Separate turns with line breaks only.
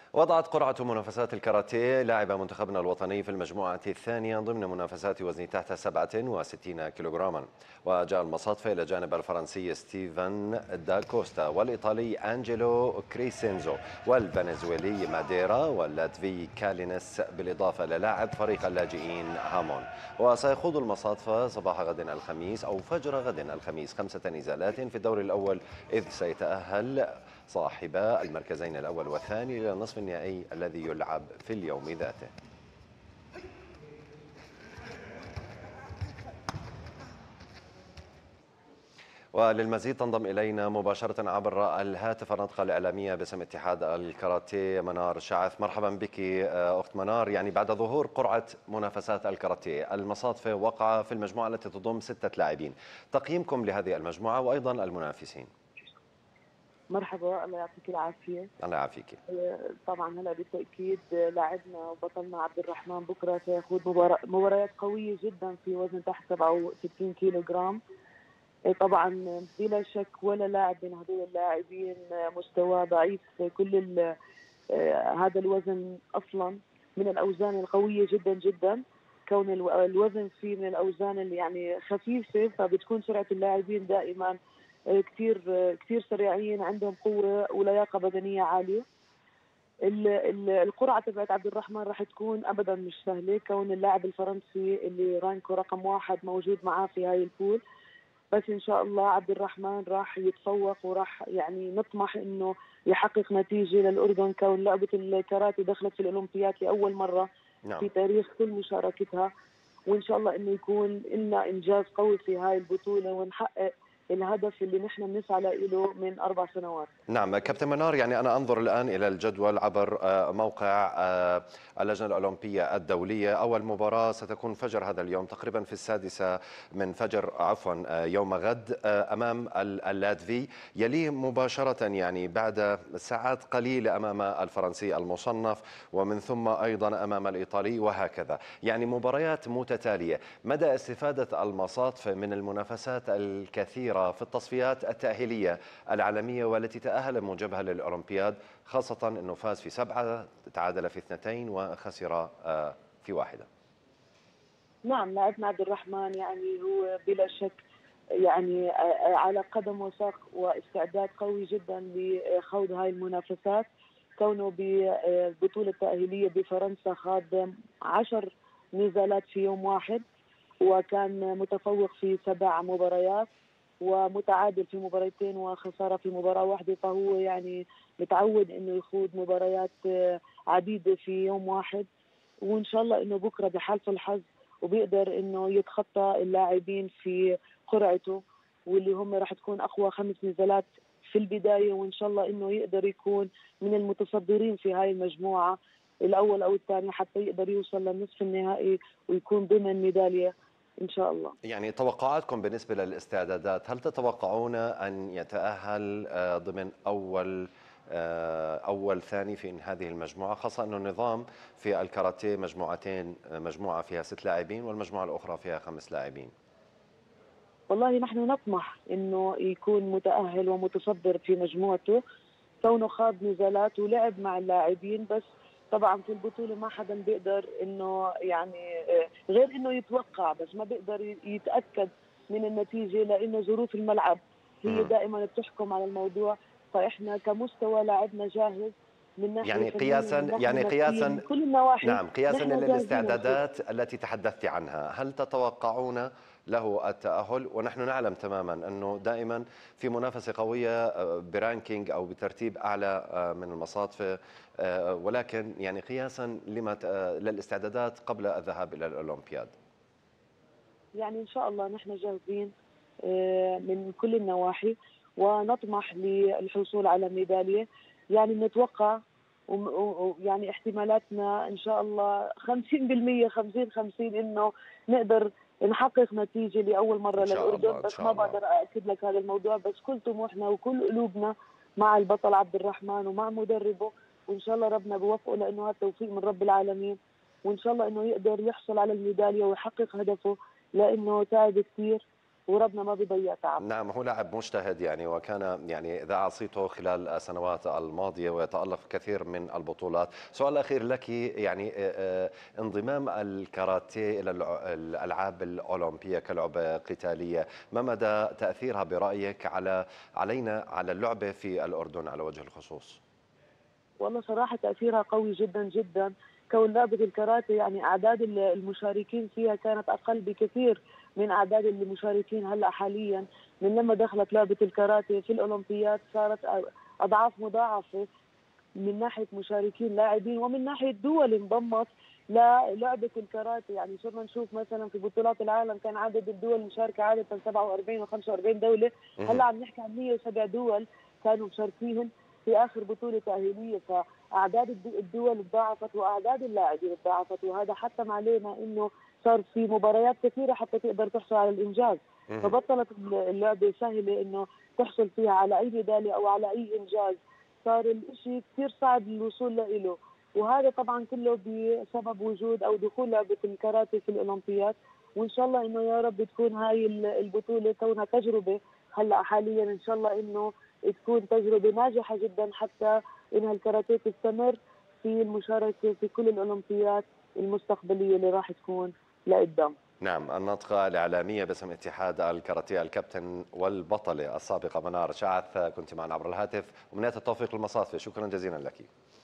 وضعت قرعة منافسات الكاراتيه لاعب منتخبنا الوطني في المجموعة الثانية ضمن منافسات وزن تحت 67 كيلوغراما. وجاء المصادفة إلى جانب الفرنسي ستيفن داكوستا والإيطالي أنجيلو كريسينزو والفنزويلي ماديرا واللاتفي كالينس بالإضافة للاعب فريق اللاجئين هامون. وسيخوض المصادفة صباح غد الخميس أو فجر غد الخميس 5 نزالات في الدور الأول، إذ سيتأهل صاحبا المركزين الأول والثاني إلى النصف النهائي الذي يلعب في اليوم ذاته. وللمزيد تنضم إلينا مباشرة عبر الهاتف الناطقة الإعلامية باسم اتحاد الكاراتيه منار شعث. مرحبا بك أخت منار. يعني بعد ظهور قرعة منافسات الكاراتيه المصادفة وقع في المجموعة التي تضم 6 لاعبين، تقييمكم لهذه المجموعة وأيضا المنافسين؟
مرحبا، الله يعطيك العافية.
الله يعافيك.
طبعا هلا بالتأكيد لاعبنا وبطلنا عبد الرحمن بكرة سيخوض مباريات قوية جدا في وزن تحت 67 كيلو جرام. طبعا بلا شك ولا لاعب من هذول اللاعبين مستواه ضعيف. كل هذا الوزن أصلا من الأوزان القوية جدا جدا، كون الوزن فيه من الأوزان اللي يعني خفيفة، فبتكون سرعة اللاعبين دائما كثير كثير سريعين، عندهم قوة ولياقة بدنية عالية. القرعة تبعت عبد الرحمن راح تكون أبدا مش سهلة، كون اللاعب الفرنسي اللي رانكو رقم 1 موجود معاه في هاي البول. بس إن شاء الله عبد الرحمن راح يتفوق وراح يعني نطمح إنه يحقق نتيجة للأردن، كون لعبة الكاراتي دخلت في الأولمبياد لأول مرة
نعم.
في تاريخ كل مشاركتها، وإن شاء الله إنه يكون لنا إنجاز قوي في هاي البطولة ونحقق الهدف اللي نحن بنسعى له من 4 سنوات.
نعم كابتن منار، يعني أنا أنظر الآن إلى الجدول عبر موقع اللجنة الأولمبية الدولية. أول مباراة ستكون فجر هذا اليوم تقريبا في 6 من فجر يوم غد أمام اللاتفي، يليه مباشرة يعني بعد ساعات قليلة أمام الفرنسي المصنف، ومن ثم أيضا أمام الإيطالي، وهكذا. يعني مباريات متتالية. مدى استفادة المصاف من المنافسات الكثيرة في التصفيات التأهيلية العالمية والتي تأهل موجبها للأولمبياد، خاصة أنه فاز في 7، تعادل في 2 وخسر في 1؟
نعم، لاعبنا عبد الرحمن يعني هو بلا شك يعني على قدم وساق واستعداد قوي جدا لخوض هاي المنافسات، كونه ببطولة تأهيلية بفرنسا خاض 10 نزالات في يوم واحد، وكان متفوق في 7 مباريات ومتعادل في مباراتين وخسارة في مباراة واحدة، فهو يعني متعود انه يخوض مباريات عديدة في يوم واحد. وان شاء الله انه بكرة بحالة الحظ وبيقدر انه يتخطى اللاعبين في قرعته، واللي هم راح تكون اقوى 5 نزالات في البداية، وان شاء الله انه يقدر يكون من المتصدرين في هاي المجموعة الاول او الثاني، حتى يقدر يوصل للنصف النهائي ويكون ضمن ميدالية إن شاء الله.
يعني توقعاتكم بالنسبة للاستعدادات، هل تتوقعون أن يتأهل ضمن أول ثاني في هذه المجموعة، خاصة أنه النظام في الكاراتيه مجموعتين، مجموعة فيها 6 لاعبين والمجموعة الأخرى فيها 5 لاعبين؟
والله نحن نطمح إنه يكون متأهل ومتصدر في مجموعته، كونه خاض نزالات ولعب مع اللاعبين. بس طبعا في البطولة ما حدا بيقدر إنه يعني غير إنه يتوقع، بس ما بيقدر يتأكد من النتيجة، لأنه ظروف الملعب هي دائما بتحكم على الموضوع. فإحنا كمستوى لاعبنا جاهز من ناحية
يعني
فنية، من
قياسا
ناحية
يعني
نفسية،
قياسا
من كل النواحي
نعم، قياسا
نحن جاهزين نخوض.
للاستعدادات التي تحدثت عنها، هل تتوقعون له التأهل؟ ونحن نعلم تماما أنه دائما في منافسة قوية برانكينج أو بترتيب أعلى من المصادفة، ولكن يعني قياسا للاستعدادات قبل الذهاب إلى الأولمبياد.
يعني إن شاء الله نحن جاهزين من كل النواحي، ونطمح للحصول على ميدالية. يعني نتوقع يعني احتمالاتنا إن شاء الله 50%، 50-50 إنه نقدر نحقق نتيجة لأول مرة
إن شاء
للأردن.
الله إن
بس
شاء
ما
الله.
بقدر أأكد لك هذا الموضوع، بس كل طموحنا وكل قلوبنا مع البطل عبد الرحمن ومع مدربه، وإن شاء الله ربنا بوفقه، لأنه هذا توفيق من رب العالمين. وإن شاء الله إنه يقدر يحصل على الميدالية ويحقق هدفه، لأنه تعب كثير وربنا ما بيضيع تعب.
نعم، هو لاعب مجتهد يعني، وكان يعني ذاع صيته خلال السنوات الماضية ويتألق في كثير من البطولات. سؤال أخير لك، يعني انضمام الكاراتيه إلى الألعاب الأولمبية كلعبة قتالية، ما مدى تأثيرها برأيك علينا، على اللعبة في الأردن على وجه الخصوص؟
والله صراحة تأثيرها قوي جدا جدا. كون لعبة الكاراتيه يعني أعداد المشاركين فيها كانت أقل بكثير من أعداد المشاركين هلأ حاليا. من لما دخلت لعبة الكاراتيه في الأولمبياد صارت أضعاف مضاعفة من ناحية مشاركين لاعبين، ومن ناحية دول انضمت للعبة الكاراتيه. يعني صرنا نشوف مثلا في بطولات العالم كان عدد الدول المشاركة عادة 47 و 45 دولة، هلا عم نحكي عن 107 دول كانوا مشاركين في آخر بطولة تأهيلية. فأعداد الدول تضاعفت وأعداد اللاعبين تضاعفت، وهذا حتم علينا إنه صار في مباريات كثيرة حتى تقدر تحصل على الإنجاز. فبطلت اللعبة سهلة إنه تحصل فيها على أي ميدالية أو على أي إنجاز، صار الإشي كثير صعب الوصول له. وهذا طبعا كله بسبب وجود أو دخول لعبة الكاراتيه في الأولمبياد. وإن شاء الله إنه يا رب تكون هاي البطولة كونها تجربة هلا حاليا، إن شاء الله إنه تكون تجربة ناجحة جدا حتى إنها الكاراتيه تستمر في المشاركة في كل الأولمبياد المستقبلية اللي راح تكون لقدام.
نعم، الناطقة الإعلامية باسم اتحاد الكاراتيه، الكابتن والبطلة السابقة منار شعث، كنت معنا عبر الهاتف، ومنية التوفيق للمصافي. شكرا جزيلا لك.